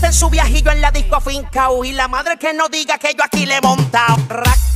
en su viajillo en la disco fincao. Y la madre que no diga que yo aquí le he montado.